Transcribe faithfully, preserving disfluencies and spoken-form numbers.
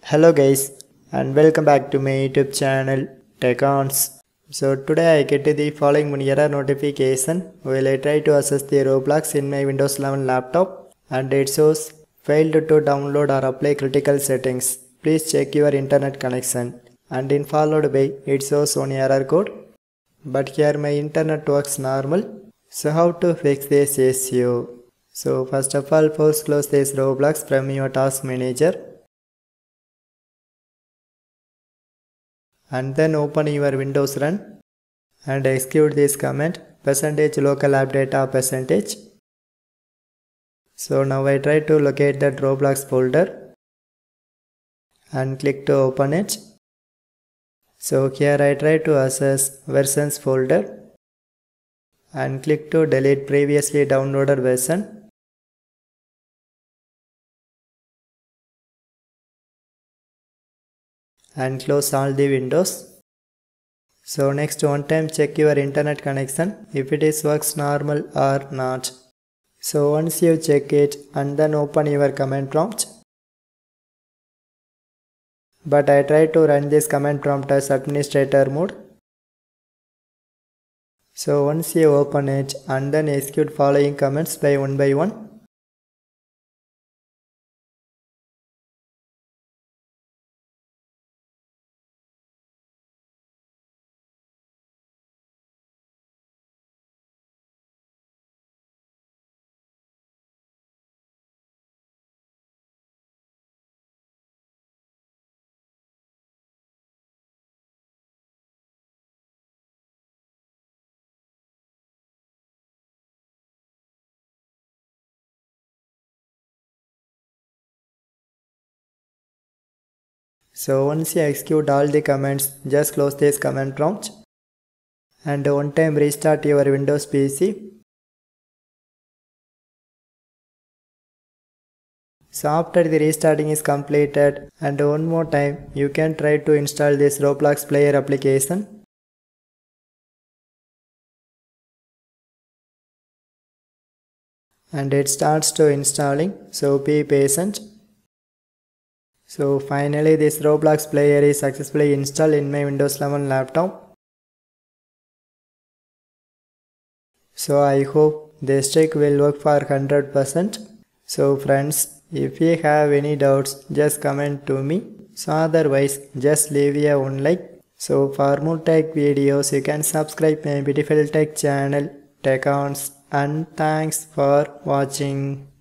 Hello guys and welcome back to my YouTube channel Techons. So today I get the following one error notification while I try to access the Roblox in my Windows eleven laptop and it shows failed to download or apply critical settings. Please check your internet connection, and in followed by it shows one error code, but here my internet works normal. So how to fix this issue? So first of all, first close this Roblox from your task manager. And then open your Windows Run and execute this command percentage local app data percentage. So now I try to locate that Roblox folder and click to open it. So here I try to access versions folder and click to delete previously downloaded version. And close all the windows. So next one time check your internet connection if it is works normal or not. So once you check it and then open your command prompt. But I try to run this command prompt as administrator mode. So once you open it and then execute following commands by one by one. So once you execute all the commands, just close this command prompt and one time restart your Windows P C. So after the restarting is completed and one more time you can try to install this Roblox player application. And it starts to installing, so be patient. So finally this Roblox player is successfully installed in my Windows eleven laptop. So I hope this trick will work for one hundred percent. So friends, if you have any doubts just comment to me. So otherwise just leave a one like. So for more tech videos you can subscribe my beautiful tech channel Techons, and thanks for watching.